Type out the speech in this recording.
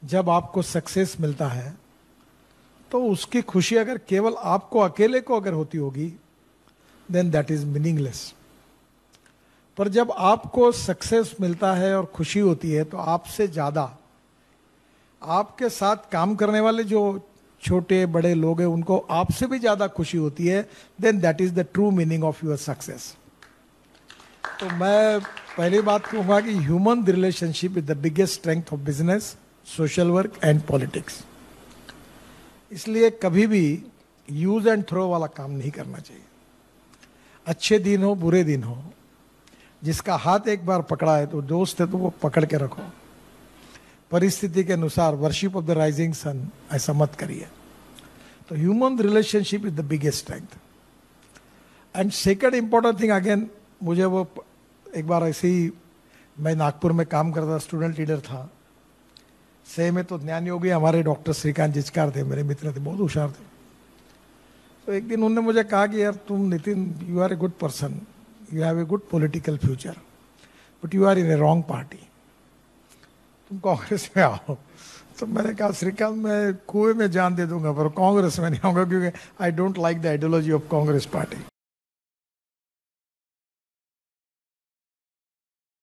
जब आपको सक्सेस मिलता है तो उसकी खुशी अगर केवल आपको अकेले को अगर होती होगी, देन दैट इज मीनिंगलेस। पर जब आपको सक्सेस मिलता है और खुशी होती है तो आपसे ज्यादा आपके साथ काम करने वाले जो छोटे बड़े लोग हैं उनको आपसे भी ज्यादा खुशी होती है, then that is the true meaning of your success. तो मैं पहली बात कहूंगा कि human relationship is the biggest strength of business, social work and politics. इसलिए कभी भी यूज एंड थ्रो वाला काम नहीं करना चाहिए। अच्छे दिन हो बुरे दिन हो, जिसका हाथ एक बार पकड़ा है तो दोस्त है तो वो पकड़ के रखो। परिस्थिति के अनुसार worship of the rising sun ऐसा मत करिए। तो human relationship is the biggest strength. And second important thing again, मुझे वो एक बार ऐसे ही, मैं नागपुर में काम करता, स्टूडेंट लीडर था। सही में तो ज्ञान योगी हमारे डॉक्टर श्रीकांत जिचकार थे, मेरे मित्र थे, बहुत होशियार थे। तो एक दिन उन्होंने मुझे कहा कि यार तुम Nitin, you are a good person, you have a good political future, but you are in a wrong party, तुम कांग्रेस में आओ। तो मैंने कहा श्रीकांत मैं कुएं में जान दे दूंगा पर कांग्रेस में नहीं आऊंगा, क्योंकि I don't like the ideology of Congress party.